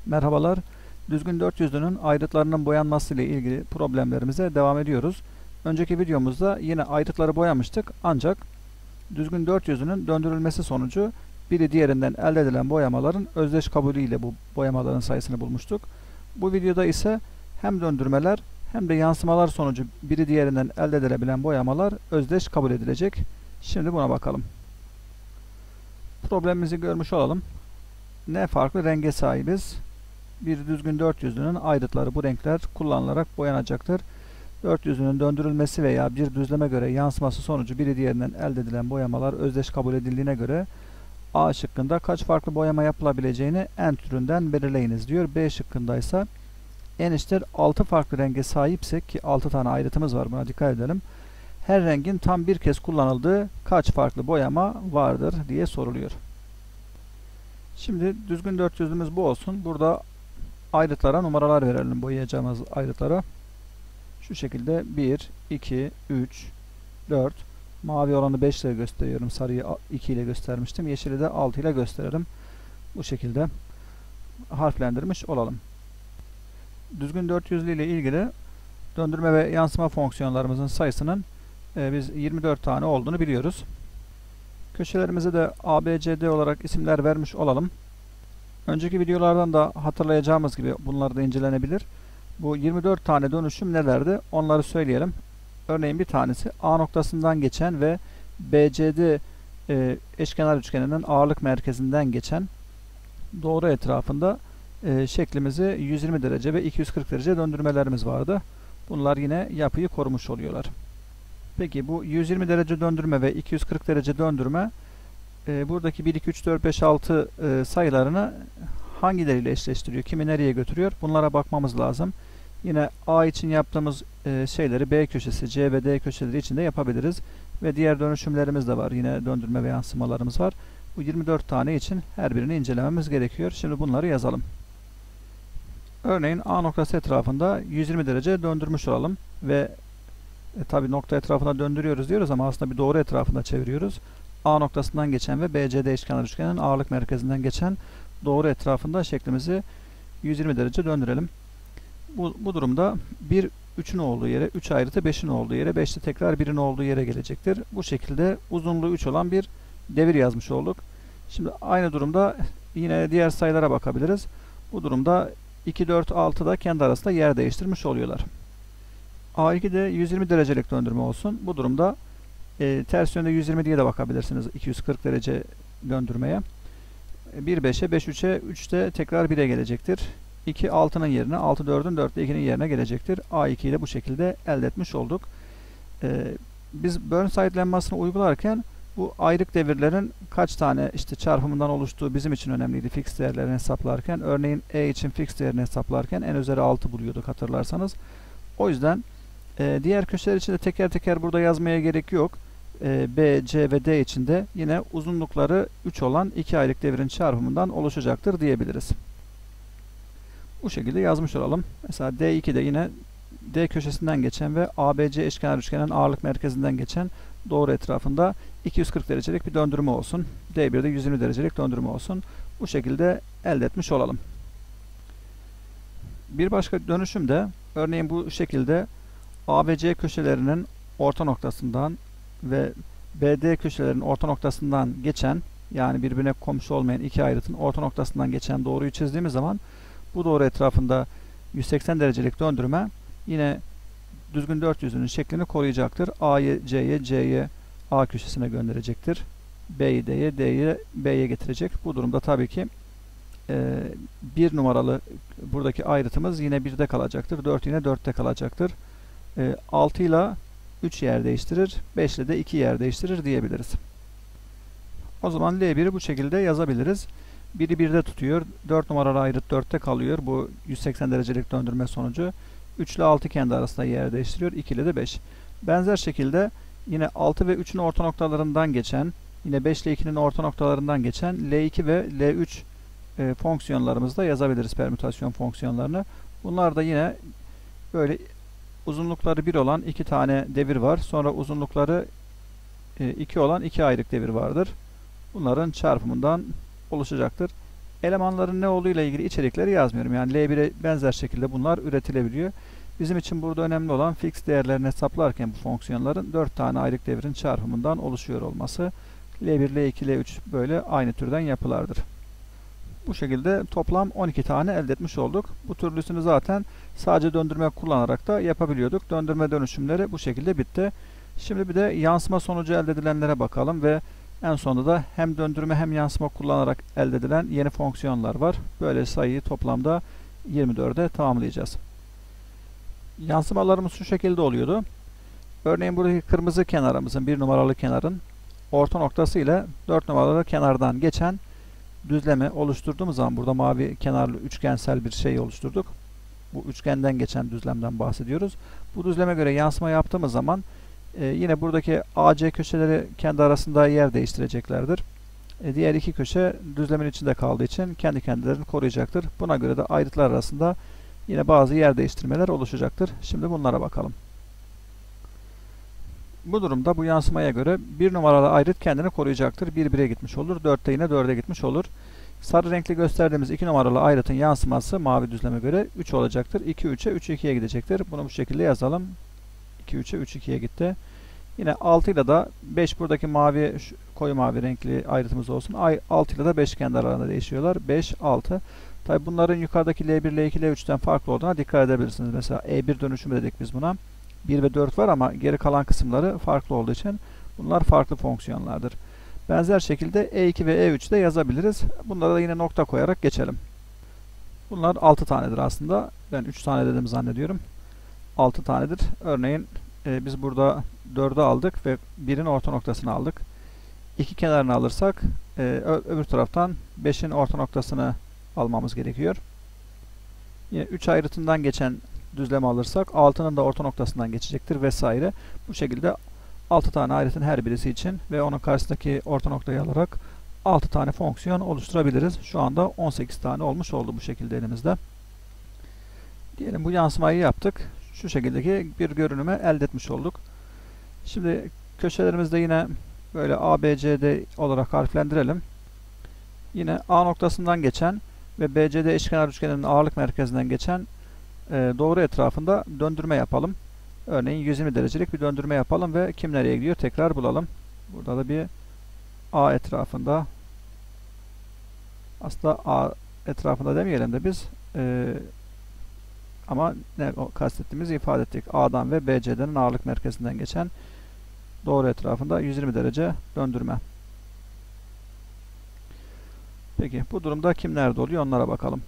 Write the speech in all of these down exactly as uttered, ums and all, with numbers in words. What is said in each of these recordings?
Merhabalar. Düzgün dört yüzlünün ayrıtlarının boyanması ile ilgili problemlerimize devam ediyoruz. Önceki videomuzda yine ayrıtları boyamıştık ancak düzgün dört yüzlünün döndürülmesi sonucu biri diğerinden elde edilen boyamaların özdeş kabulü ile bu boyamaların sayısını bulmuştuk. Bu videoda ise hem döndürmeler hem de yansımalar sonucu biri diğerinden elde edilebilen boyamalar özdeş kabul edilecek. Şimdi buna bakalım. Problemimizi görmüş olalım. Ne farklı renge sahibiz? Bir düzgün dört yüzlünün ayrıtları bu renkler kullanılarak boyanacaktır. dört yüzlünün döndürülmesi veya bir düzleme göre yansıması sonucu biri diğerinden elde edilen boyamalar özdeş kabul edildiğine göre A şıkkında kaç farklı boyama yapılabileceğini n türünden belirleyiniz diyor. B şıkkında ise n eşittir altı farklı renge sahipsek ki altı tane ayrıtımız var, buna dikkat edelim. Her rengin tam bir kez kullanıldığı kaç farklı boyama vardır diye soruluyor. Şimdi düzgün dört yüzlümüz bu olsun. Burada ayrıtlara numaralar verelim, boyayacağımız ayrıtlara. Şu şekilde bir, iki, üç, dört. Mavi olanı beş ile gösteriyorum. Sarıyı iki ile göstermiştim. Yeşili de altı ile gösterelim. Bu şekilde harflendirmiş olalım. Düzgün dört yüzlü ile ilgili döndürme ve yansıma fonksiyonlarımızın sayısının e, biz yirmi dört tane olduğunu biliyoruz. Köşelerimize de A, B, C, D olarak isimler vermiş olalım. Önceki videolardan da hatırlayacağımız gibi bunlar da incelenebilir. Bu yirmi dört tane dönüşüm nelerdi? Onları söyleyelim. Örneğin bir tanesi A noktasından geçen ve B C D e, eşkenar üçgeninin ağırlık merkezinden geçen doğru etrafında e, şeklimizi yüz yirmi derece ve iki yüz kırk derece döndürmelerimiz vardı. Bunlar yine yapıyı korumuş oluyorlar. Peki bu yüz yirmi derece döndürme ve iki yüz kırk derece döndürme e, buradaki bir, iki, üç, dört, beş, altı e, sayılarını hangileriyle eşleştiriyor? Kimi nereye götürüyor? Bunlara bakmamız lazım. Yine A için yaptığımız e, şeyleri B köşesi, C ve D köşeleri için de yapabiliriz. Ve diğer dönüşümlerimiz de var. Yine döndürme ve yansımalarımız var. Bu yirmi dört tane için her birini incelememiz gerekiyor. Şimdi bunları yazalım. Örneğin A noktası etrafında yüz yirmi derece döndürmüş olalım. Ve e, tabi nokta etrafında döndürüyoruz diyoruz ama aslında bir doğru etrafında çeviriyoruz. A noktasından geçen ve B C D eşkenar üçgenin ağırlık merkezinden geçen doğru etrafında şeklimizi yüz yirmi derece döndürelim. Bu, bu durumda bir üçün olduğu yere, üç ayrıtı beşin olduğu yere, beş de tekrar birin olduğu yere gelecektir. Bu şekilde uzunluğu üç olan bir devir yazmış olduk. Şimdi aynı durumda yine diğer sayılara bakabiliriz. Bu durumda iki, dört, altı da kendi arasında yer değiştirmiş oluyorlar. A iki de yüz yirmi derecelik döndürme olsun. Bu durumda e, ters yönde yüz yirmi diye de bakabilirsiniz iki yüz kırk derece döndürmeye. bir beşe, beş üçe, üç de tekrar bire gelecektir. iki altının yerine, altı dördün, dört de ikinin yerine gelecektir. A ikiyi de bu şekilde elde etmiş olduk. Ee, biz Burnside lemmasını uygularken bu ayrık devirlerin kaç tane işte çarpımından oluştuğu bizim için önemliydi fix değerlerini hesaplarken. Örneğin E için fix değerini hesaplarken en üzeri altı buluyorduk hatırlarsanız. O yüzden e, diğer köşeler için de teker teker burada yazmaya gerek yok. E, B, C ve D için de yine uzunlukları üç olan iki ayrık devirin çarpımından oluşacaktır diyebiliriz. Bu şekilde yazmış olalım. Mesela D iki de yine D köşesinden geçen ve A B C eşkenar üçgenin ağırlık merkezinden geçen doğru etrafında iki yüz kırk derecelik bir döndürme olsun. D bir de yüz yirmi derecelik döndürme olsun. Bu şekilde elde etmiş olalım. Bir başka dönüşüm de örneğin bu şekilde A ve C köşelerinin orta noktasından ve B D köşelerinin orta noktasından geçen, yani birbirine komşu olmayan iki ayrıtın orta noktasından geçen doğruyu çizdiğimiz zaman bu doğru etrafında yüz seksen derecelik döndürme yine düzgün dört yüzlünün şeklini koruyacaktır. A'yı C'ye, C'ye A köşesine gönderecektir. B'yi D'ye, D'yi B'ye getirecek. Bu durumda tabii ki e, bir numaralı buradaki ayrıtımız yine birde kalacaktır. dört yine dörtte kalacaktır. E, altı ile üç yer değiştirir. beş ile de iki yer değiştirir diyebiliriz. O zaman L bir'i bu şekilde yazabiliriz. biri birde tutuyor. dört numaralı ayrıt dörtte kalıyor. Bu yüz seksen derecelik döndürme sonucu. üç ile altı kendi arasında yer değiştiriyor. iki ile de beş. Benzer şekilde yine altı ve üçün orta noktalarından geçen, yine beş ile ikinin orta noktalarından geçen L iki ve L üç e, fonksiyonlarımızda yazabiliriz, permütasyon fonksiyonlarını. Bunlar da yine böyle uzunlukları bir olan iki tane devir var. Sonra uzunlukları e, iki olan iki ayrık devir vardır. Bunların çarpımından oluşacaktır. elemanların ne olduğu ile ilgili içerikleri yazmıyorum. Yani L bire benzer şekilde bunlar üretilebiliyor. Bizim için burada önemli olan fix değerlerini hesaplarken bu fonksiyonların dört tane ayrık devrin çarpımından oluşuyor olması. L bir, L iki, L üç böyle aynı türden yapılardır. Bu şekilde toplam on iki tane elde etmiş olduk. Bu türlüsünü zaten sadece döndürme kullanarak da yapabiliyorduk. Döndürme dönüşümleri bu şekilde bitti. Şimdi bir de yansıma sonucu elde edilenlere bakalım ve en sonunda da hem döndürme hem yansıma kullanarak elde edilen yeni fonksiyonlar var. Böyle sayıyı toplamda yirmi dörde tamamlayacağız. Yansımalarımız şu şekilde oluyordu. Örneğin buradaki kırmızı kenarımızın, bir numaralı kenarın orta noktası ile dört numaralı kenardan geçen düzlemi oluşturduğumuz zaman burada mavi kenarlı üçgensel bir şey oluşturduk. Bu üçgenden geçen düzlemden bahsediyoruz. Bu düzleme göre yansıma yaptığımız zaman e, yine buradaki A C köşeleri kendi arasında yer değiştireceklerdir. E, diğer iki köşe düzlemin içinde kaldığı için kendi kendilerini koruyacaktır. Buna göre de ayrıtlar arasında yine bazı yer değiştirmeler oluşacaktır. Şimdi bunlara bakalım. Bu durumda bu yansımaya göre bir numaralı ayrıt kendini koruyacaktır. bir bire gitmiş olur. dörtte yine dörde gitmiş olur. Sarı renkli gösterdiğimiz iki numaralı ayrıtın yansıması mavi düzleme göre üç olacaktır. iki üçe, üç ikiye gidecektir. Bunu bu şekilde yazalım. iki üçe, üç ikiye gitti. Yine altı ile de beş buradaki mavi, koyu mavi renkli ayrıtımız olsun. altı ile de beş kendi aralarında değişiyorlar. beş, altı. Tabi bunların yukarıdaki L bir, L iki, L üçten farklı olduğuna dikkat edebilirsiniz. Mesela E bir dönüşümü dedik biz buna. bir ve dört var ama geri kalan kısımları farklı olduğu için bunlar farklı fonksiyonlardır. Benzer şekilde E iki ve E üç de yazabiliriz. Bunlara da yine nokta koyarak geçelim. Bunlar altı tanedir aslında. Ben üç tane dedim zannediyorum. altı tanedir. Örneğin e, biz burada dördü aldık ve birin orta noktasını aldık. iki kenarını alırsak e, öbür taraftan beşin orta noktasını almamız gerekiyor. Yine üç ayrıtından geçen düzlemi alırsak altının da orta noktasından geçecektir vesaire. Bu şekilde altı tane ayrıtın her birisi için ve onun karşısındaki orta noktayı alarak altı tane fonksiyon oluşturabiliriz. Şu anda on sekiz tane olmuş oldu bu şekilde elimizde. Diyelim bu yansımayı yaptık. Şu şekildeki bir görünümü elde etmiş olduk. Şimdi köşelerimizde yine böyle A, B, C, D olarak harflendirelim. Yine A noktasından geçen ve B C D eşkenar üçgeninin ağırlık merkezinden geçen e, doğru etrafında döndürme yapalım. Örneğin yüz yirmi derecelik bir döndürme yapalım ve kim nereye gidiyor tekrar bulalım. Burada da bir A etrafında, aslında A etrafında demeyelim de biz e, ama ne o kastettiğimizi ifade ettik. A'dan ve B C D'nin ağırlık merkezinden geçen doğru etrafında yüz yirmi derece döndürme. Peki bu durumda kim nerede oluyor onlara bakalım.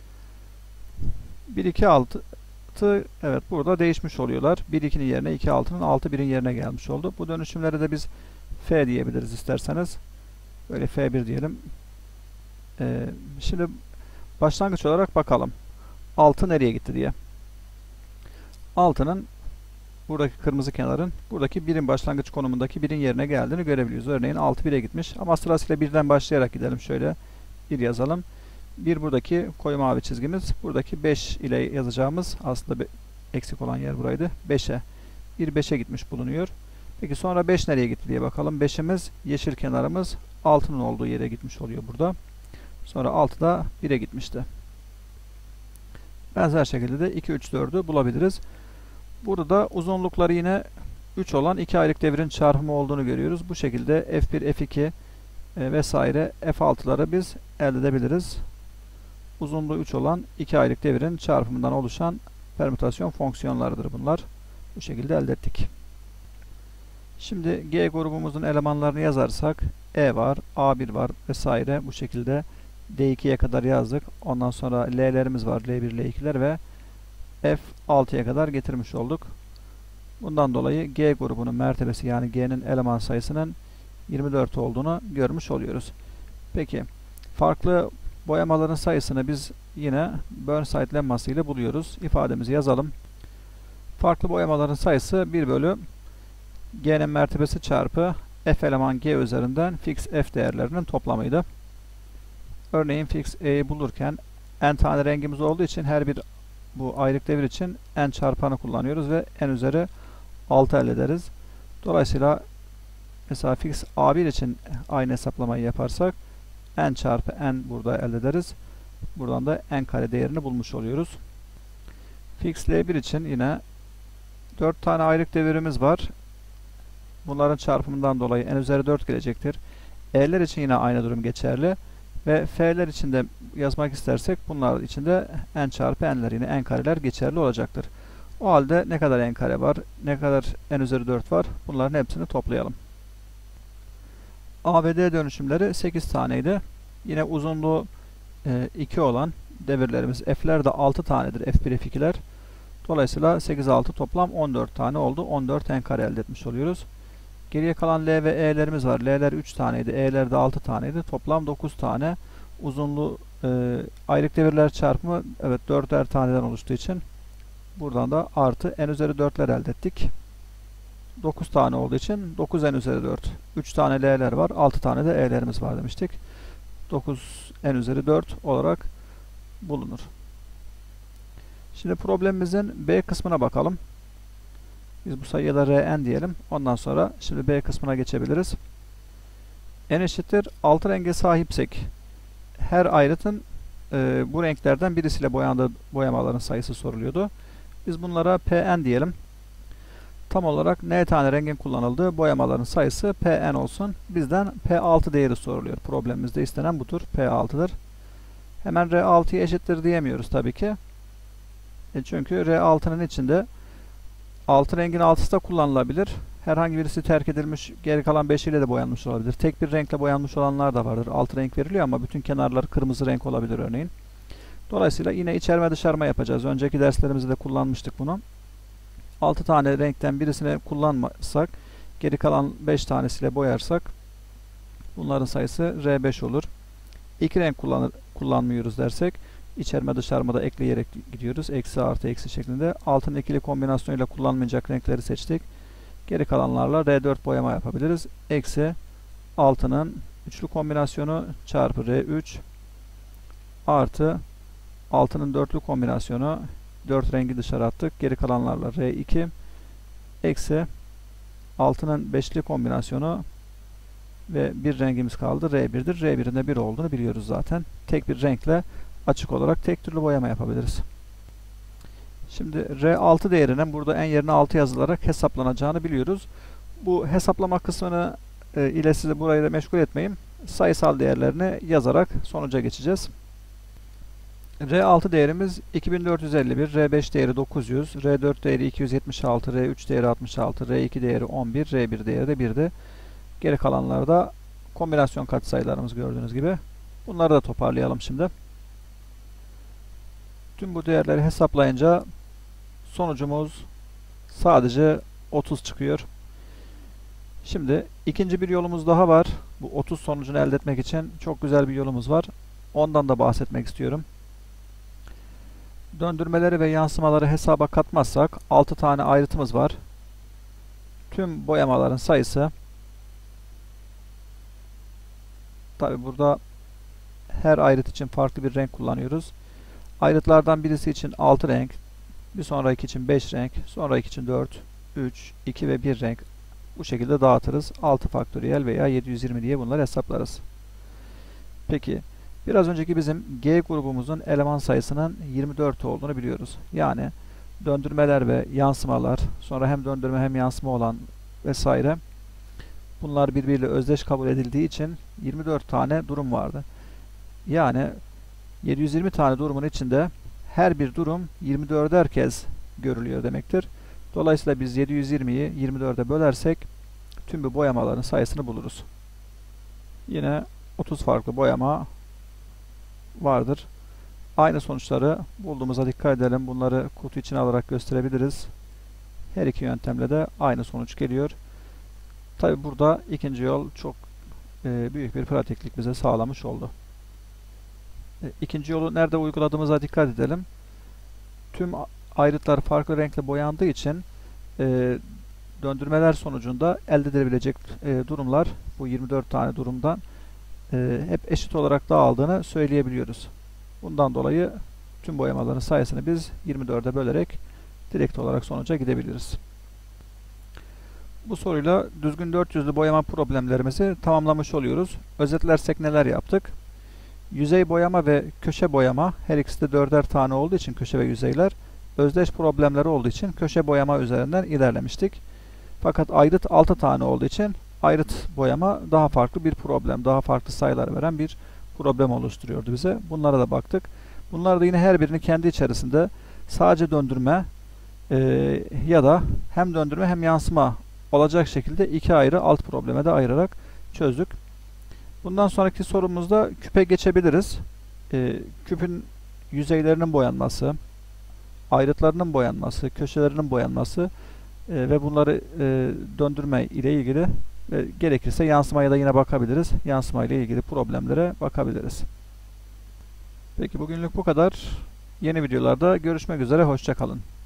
bir, iki, altı evet burada değişmiş oluyorlar. bir ikinin yerine iki altının altı birin yerine gelmiş oldu. Bu dönüşümlere de biz F diyebiliriz isterseniz. Böyle F bir diyelim. Ee, şimdi başlangıç olarak bakalım. altı nereye gitti diye. altının buradaki kırmızı kenarın buradaki birin başlangıç konumundaki birin yerine geldiğini görebiliyoruz. Örneğin altı bire gitmiş ama sırasıyla birden başlayarak gidelim. Şöyle bir yazalım. bir buradaki koyu mavi çizgimiz. Buradaki beş ile yazacağımız aslında eksik olan yer buraydı. beşe. bir beşe gitmiş bulunuyor. Peki sonra beş nereye gitti diye bakalım. beşimiz yeşil kenarımız altının olduğu yere gitmiş oluyor burada. Sonra altı da bire gitmişti. Benzer şekilde de iki, üç, dördü bulabiliriz. Burada da uzunlukları yine üç olan iki ayrık devrin çarpımı olduğunu görüyoruz. Bu şekilde F bir, F iki e, vesaire F altıları biz elde edebiliriz. Uzunluğu üç olan iki ayrık devrin çarpımından oluşan permütasyon fonksiyonlarıdır bunlar. Bu şekilde elde ettik. Şimdi G grubumuzun elemanlarını yazarsak E var, A bir var vesaire bu şekilde D ikiye kadar yazdık. Ondan sonra L'lerimiz var. L bir, L ikiler ve F altıya kadar getirmiş olduk. Bundan dolayı G grubunun mertebesi yani G'nin eleman sayısının yirmi dört olduğunu görmüş oluyoruz. Peki farklı boyamaların sayısını biz yine Burnside lemması ile buluyoruz. İfademizi yazalım. Farklı boyamaların sayısı bir bölü G'nin mertebesi çarpı F eleman G üzerinden fix F değerlerinin toplamıydı. Örneğin fix E'yi bulurken n tane rengimiz olduğu için her bir bu ayrık devir için n çarpanı kullanıyoruz ve n üzeri altı elde ederiz. Dolayısıyla mesela fix A bir için aynı hesaplamayı yaparsak n çarpı n burada elde ederiz. Buradan da n kare değerini bulmuş oluyoruz. Fix L bir için yine dört tane ayrık devirimiz var. Bunların çarpımından dolayı n üzeri dört gelecektir. E'ler için yine aynı durum geçerli. Ve F'ler için de yazmak istersek bunlar için de n çarpı n'ler yine n kareler geçerli olacaktır. O halde ne kadar n kare var, ne kadar n üzeri dört var, bunların hepsini toplayalım. A ve D dönüşümleri sekiz taneydi. Yine uzunluğu e, iki olan devirlerimiz F'ler de altı tanedir. F bir F iki'ler. Dolayısıyla sekiz altı toplam on dört tane oldu. on dört n kare elde etmiş oluyoruz. Geriye kalan L ve E'lerimiz var. L'ler üç taneydi. E'ler de altı taneydi. Toplam dokuz tane. Uzunluğu e, ayrık devirler çarpımı evet dörder taneden oluştuğu için buradan da artı n üzeri dört'ler elde ettik. dokuz tane olduğu için dokuz n üzeri dört. üç tane L'ler var. altı tane de E'lerimiz var demiştik. dokuz n üzeri dört olarak bulunur. Şimdi problemimizin B kısmına bakalım. Biz bu sayıya da Rn diyelim. Ondan sonra şimdi B kısmına geçebiliriz. N eşittir altı renge sahipsek her ayrıtın e, bu renklerden birisiyle boyandığı boyamaların sayısı soruluyordu. Biz bunlara Pn diyelim. Tam olarak n tane rengin kullanıldığı boyamaların sayısı Pn olsun. Bizden P altı değeri soruluyor. Problemimizde istenen budur. P altı'dır. Hemen R altı'ya eşittir diyemiyoruz tabii ki. E çünkü R altı'nın içinde altı rengin altısı da kullanılabilir. Herhangi birisi terk edilmiş, geri kalan beş ile de boyanmış olabilir. Tek bir renkle boyanmış olanlar da vardır. altı renk veriliyor ama bütün kenarları kırmızı renk olabilir örneğin. Dolayısıyla yine içerme dışarma yapacağız. Önceki derslerimizde de kullanmıştık bunu. altı tane renkten birisini kullanmasak, geri kalan beş tanesiyle boyarsak bunların sayısı R beş olur. iki renk kullanır, kullanmıyoruz dersek içerme dışarma da ekleyerek gidiyoruz. Eksi artı eksi şeklinde. Altının ikili kombinasyonuyla kullanmayacak renkleri seçtik. Geri kalanlarla R dört boyama yapabiliriz. Eksi altının üçlü kombinasyonu çarpı R üç artı altının dörtlü kombinasyonu, dört rengi dışarı attık. Geri kalanlarla R iki eksi altının beşli kombinasyonu ve bir rengimiz kaldı. R bir'dir. R bir'in de bir olduğunu biliyoruz zaten. Tek bir renkle açık olarak tek türlü boyama yapabiliriz. Şimdi R altı değerinin burada n yerine altı yazılarak hesaplanacağını biliyoruz. Bu hesaplama kısmını e, ile sizi burayı da meşgul etmeyeyim. Sayısal değerlerini yazarak sonuca geçeceğiz. R altı değerimiz iki bin dört yüz elli bir, R beş değeri dokuz yüz, R dört değeri iki yüz yetmiş altı, R üç değeri altmış altı, R iki değeri on bir, R bir değeri de bir'di. Geri kalanlarda kombinasyon katsayılarımız gördüğünüz gibi. Bunları da toparlayalım şimdi. Tüm bu değerleri hesaplayınca sonucumuz sadece otuz çıkıyor. Şimdi ikinci bir yolumuz daha var. Bu otuz sonucunu elde etmek için çok güzel bir yolumuz var. Ondan da bahsetmek istiyorum. Döndürmeleri ve yansımaları hesaba katmazsak altı tane ayrıtımız var. Tüm boyamaların sayısı, tabi burada her ayrıt için farklı bir renk kullanıyoruz. Ayrıtlardan birisi için altı renk, bir sonraki için beş renk, sonraki için dört, üç, iki ve bir renk. Bu şekilde dağıtırız. altı faktöriyel veya yedi yüz yirmi diye bunları hesaplarız. Peki, biraz önceki bizim G grubumuzun eleman sayısının yirmi dört olduğunu biliyoruz. Yani döndürmeler ve yansımalar, sonra hem döndürme hem yansıma olan vesaire, bunlar birbiriyle özdeş kabul edildiği için yirmi dört tane durum vardı. Yani yedi yüz yirmi tane durumun içinde her bir durum yirmi dörder kez görülüyor demektir. Dolayısıyla biz yedi yüz yirmi'yi yirmi dörde bölersek tüm bu boyamaların sayısını buluruz. Yine otuz farklı boyama vardır. Aynı sonuçları bulduğumuza dikkat edelim. Bunları kutu içine alarak gösterebiliriz. Her iki yöntemle de aynı sonuç geliyor. Tabi burada ikinci yol çok e, büyük bir pratiklik bize sağlamış oldu. E, ikinci yolu nerede uyguladığımıza dikkat edelim. Tüm ayrıtlar farklı renkle boyandığı için e, döndürmeler sonucunda elde edilebilecek e, durumlar, bu yirmi dört tane durumdan e, hep eşit olarak dağıldığını söyleyebiliyoruz. Bundan dolayı tüm boyamaların sayısını biz yirmi dörde bölerek direkt olarak sonuca gidebiliriz. Bu soruyla düzgün dört yüzlü boyama problemlerimizi tamamlamış oluyoruz. Özetlersek neler yaptık? Yüzey boyama ve köşe boyama her ikisi de dörder tane olduğu için köşe ve yüzeyler özdeş problemleri olduğu için köşe boyama üzerinden ilerlemiştik. Fakat ayrıt altı tane olduğu için ayrıt boyama daha farklı bir problem, daha farklı sayılar veren bir problem oluşturuyordu bize. Bunlara da baktık. Bunlar da yine her birini kendi içerisinde sadece döndürme e, ya da hem döndürme hem yansıma olacak şekilde iki ayrı alt probleme de ayırarak çözdük. Bundan sonraki sorumuzda küpe geçebiliriz. E, küpün yüzeylerinin boyanması, ayrıtlarının boyanması, köşelerinin boyanması e, ve bunları e, döndürme ile ilgili ve gerekirse yansımaya da yine bakabiliriz. Yansıma ile ilgili problemlere bakabiliriz. Peki bugünlük bu kadar. Yeni videolarda görüşmek üzere. Hoşça kalın.